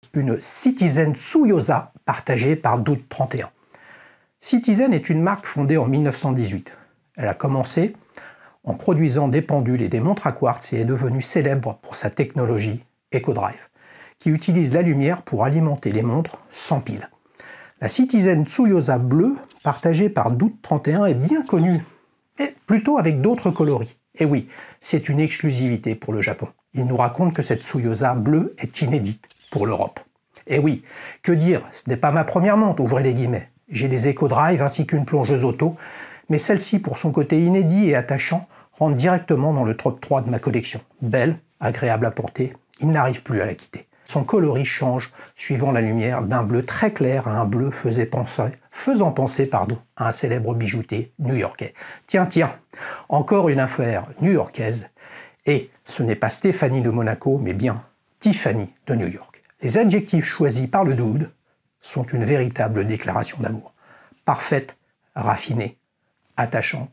une Citizen Tsuyosa partagée par Doute31. Citizen est une marque fondée en 1918. Elle a commencé en produisant des pendules et des montres à quartz et est devenue célèbre pour sa technologie EcoDrive, qui utilise la lumière pour alimenter les montres sans pile. La Citizen Tsuyosa bleue, partagée par Doute31, est bien connue, mais plutôt avec d'autres coloris. Et oui, c'est une exclusivité pour le Japon. Il nous raconte que cette Tsuyosa bleue est inédite pour l'Europe. Et oui, que dire, ce n'est pas ma première montre, ouvrez les guillemets. J'ai des EcoDrive ainsi qu'une plongeuse auto, mais celle-ci, pour son côté inédit et attachant, rentre directement dans le top 3 de ma collection. Belle, agréable à porter, il n'arrive plus à la quitter. Son coloris change suivant la lumière d'un bleu très clair à un bleu faisant penser à un célèbre bijoutier new-yorkais. Tiens, encore une affaire new-yorkaise. Et ce n'est pas Stéphanie de Monaco, mais bien Tiffany de New York. Les adjectifs choisis par le dude sont une véritable déclaration d'amour. Parfaite, raffinée, attachante.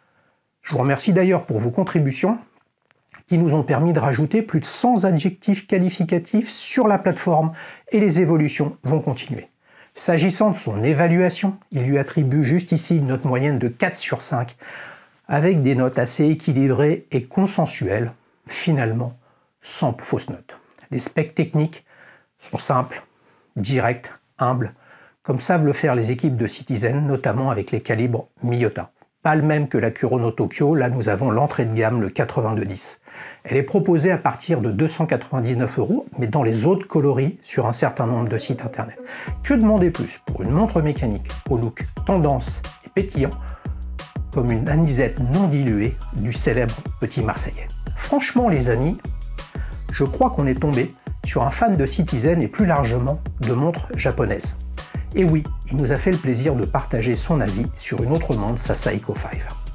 Je vous remercie d'ailleurs pour vos contributions qui nous ont permis de rajouter plus de 100 adjectifs qualificatifs sur la plateforme et les évolutions vont continuer. S'agissant de son évaluation, il lui attribue juste ici une note moyenne de 4 sur 5 avec des notes assez équilibrées et consensuelles, finalement sans fausse note. Les specs techniques sont simples, directs, humbles, comme savent le faire les équipes de Citizen, notamment avec les calibres Miyota. Pas le même que la Kurono Tokyo, là nous avons l'entrée de gamme, le 8210. Elle est proposée à partir de 299 €, mais dans les autres coloris sur un certain nombre de sites internet. Que demander plus pour une montre mécanique au look tendance et pétillant, comme une anisette non diluée du célèbre petit Marseillais. Franchement les amis, je crois qu'on est tombé sur un fan de Citizen et plus largement de montres japonaises. Et oui, il nous a fait le plaisir de partager son avis sur une autre montre, sa Seiko 5.